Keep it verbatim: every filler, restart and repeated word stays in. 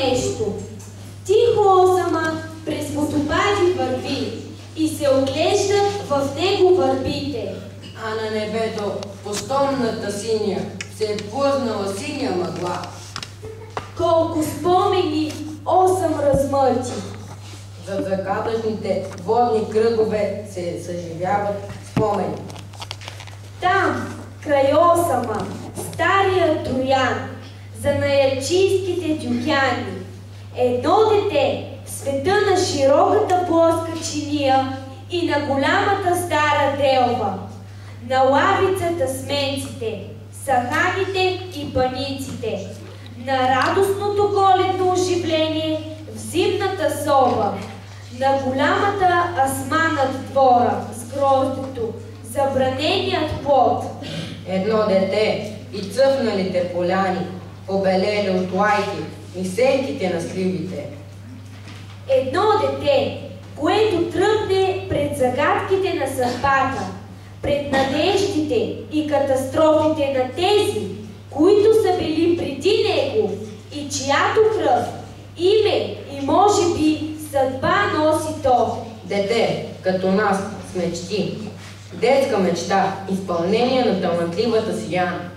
нещо. Тихо Осама през водопади върви и се оглеждат в него върбите. А на небето по стомната синя се е плъзнала синя мъгла. Колко спомени Осам размърти. Зад закадъчните водни кръгове се съживяват спомени. Там, край Осама, стария Троян, за наячийските дюкяни, едно дете в света на широката плоска чиния и на голямата стара делва, на лавицата с менците, саханите и паниците, на радостното коледно оживление в зимната соба, на голямата асма над двора с гроздето, забраненият плод. Едно дете и цъфналите поляни, побелели от лайки и сенките на сливите. Едно дете, което тръпне пред загадките на съдбата, пред надеждите и катастрофите на тези, които са били преди него и чиято кръв, име и може би съдба носи то. Дете, като нас, с мечти. Детска мечта, изпълнение на талантливата си Яна.